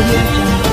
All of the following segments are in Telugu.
audio jungle.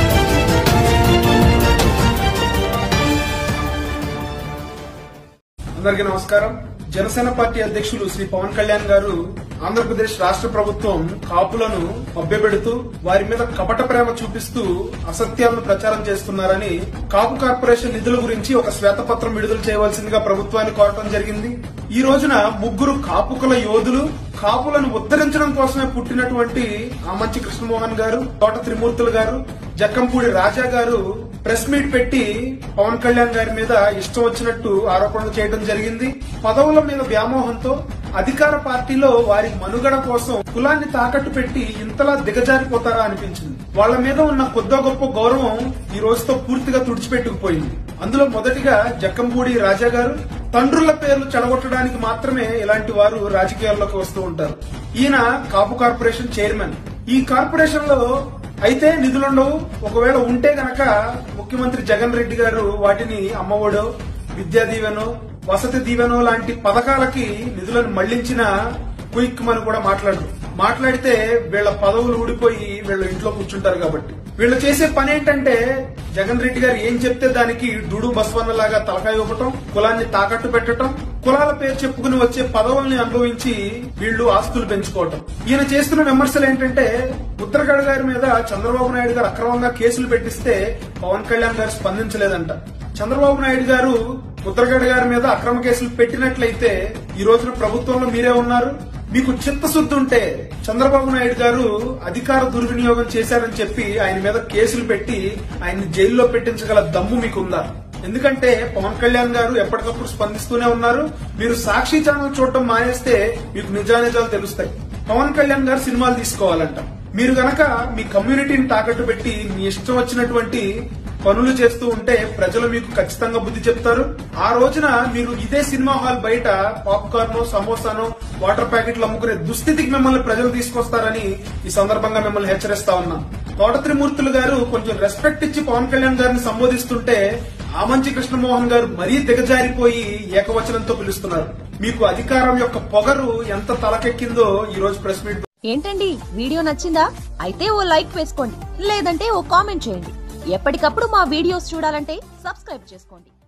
అందరికీ నమస్కారం. జనసేన పార్టీ అధ్యక్షులు శ్రీ పవన్ కళ్యాణ్ గారు ఆంధ్రప్రదేశ్ రాష్ట్ర ప్రభుత్వం కాపులను మభ్యపెడుతూ వారి మీద కపట ప్రేమ చూపిస్తూ అసత్యాలను ప్రచారం చేస్తున్నారని కాపు కార్పొరేషన్ నిధుల గురించి ఒక శ్వేతపత్రం విడుదల చేయవలసిందిగా ప్రభుత్వాన్ని కోరటం జరిగింది. ఈ రోజున ముగ్గురు కాపుకుల యోధులు కాపులను ఉద్ధరించడం కోసమే పుట్టినటువంటి ఆమంచి కృష్ణమోహన్ గారు, తోట త్రిమూర్తులు గారు, జక్కంపూడి రాజా గారు ప్రెస్ మీట్ పెట్టి పవన్ కళ్యాణ్ గారి మీద ఇష్టం వచ్చినట్టు ఆరోపణలు చేయడం జరిగింది. పదవుల మీద వ్యామోహంతో అధికార పార్టీలో వారి మనుగడ కోసం కులాన్ని తాకట్టు పెట్టి ఇంతలా దిగజారిపోతారా అనిపించింది. వాళ్ల మీద ఉన్న కొద్దో గొప్ప గౌరవం ఈ రోజుతో పూర్తిగా తుడిచిపెట్టుకుపోయింది. అందులో మొదటిగా జక్కంపూడి రాజా గారు. తండ్రుల పేర్లు చెడగొట్టడానికి మాత్రమే ఇలాంటి వారు రాజకీయాల్లోకి వస్తూ ఉంటారు. ఈయన కాపు కార్పొరేషన్ చైర్మన్. ఈ కార్పొరేషన్ లో అయితే నిధులుండవు. ఒకవేళ ఉంటే గనక ముఖ్యమంత్రి జగన్ రెడ్డి గారు వాటిని అమ్మఒడో, విద్యా దీవెనో, వసతి దీవెనో లాంటి పథకాలకి నిధులను మళ్లించిన క్విక్ అని కూడా మాట్లాడితే వీళ్ల పదవులు ఊడిపోయి వీళ్ళు ఇంట్లో కూర్చుంటారు. కాబట్టి వీళ్ళు చేసే పని ఏంటంటే జగన్ రెడ్డి గారు ఏం చెప్తే దానికి డూడు బసవన్న లాగా తలకాయ ఇవ్వటం, కులాన్ని తాకట్టు పెట్టడం, కులాల పేరు చెప్పుకుని వచ్చే పదవుల్ని అనుభవించి వీళ్లు ఆస్తులు పెంచుకోవటం. ఈయన చేస్తున్న విమర్శలు ఏంటంటే ముద్రగడ గారి మీద చంద్రబాబు నాయుడు గారు అక్రమంగా కేసులు పెట్టిస్తే పవన్ కళ్యాణ్ గారు స్పందించలేదంట. చంద్రబాబు నాయుడు గారు ముద్రగడ గారి మీద అక్రమ కేసులు పెట్టినట్లయితే ఈ రోజున ప్రభుత్వంలో మీరే ఉన్నారు. మీకు చిత్తశుద్ధి ఉంటే చంద్రబాబు నాయుడు గారు అధికార దుర్వినియోగం చేశారని చెప్పి ఆయన మీద కేసులు పెట్టి ఆయన్ని జైల్లో పెట్టించగల దమ్ము మీకుందా? ఎందుకంటే పవన్ కళ్యాణ్ గారు ఎప్పటికప్పుడు స్పందిస్తూనే ఉన్నారు. మీరు సాక్షి ఛానల్ చూడటం మానేస్తే మీకు నిజానిజాలు తెలుస్తాయి. పవన్ కళ్యాణ్ గారు సినిమాలు తీసుకోవాలంట. మీరు గనక మీ కమ్యూనిటీని తాకట్టు పెట్టి మీ ఇష్టం వచ్చినటువంటి పనులు చేస్తూ ఉంటే ప్రజలు మీకు ఖచ్చితంగా బుద్ధి చెప్తారు. ఆ రోజున మీరు ఇదే సినిమా హాల్ బయట పాప్కార్న్, సమోసాను, వాటర్ ప్యాకెట్లు అమ్ముకునే దుస్థితికి మిమ్మల్ని ప్రజలు తీసుకొస్తారని ఈ సందర్భంగా మిమ్మల్ని హెచ్చరిస్తా ఉన్నా. తోట త్రిమూర్తులు గారు కొంచెం రెస్పెక్ట్ ఇచ్చి పవన్ కళ్యాణ్ గారిని సంబోధిస్తుంటే ఆమంచి కృష్ణమోహన్ గారు మరీ దిగజారిపోయి ఏకవచనంతో పిలుస్తున్నారు. మీకు అధికారం యొక్క పొగరు ఎంత తలకెక్కిందో ఈ రోజు ప్రెస్ మీట్. ఏంటండి, వీడియో నచ్చిందా? అయితే ఓ లైక్ వేసుకోండి, లేదంటే ఓ కామెంట్ చేయండి. ఎప్పటికప్పుడు మా వీడియోస్ చూడాలంటే సబ్స్క్రైబ్ చేసుకోండి.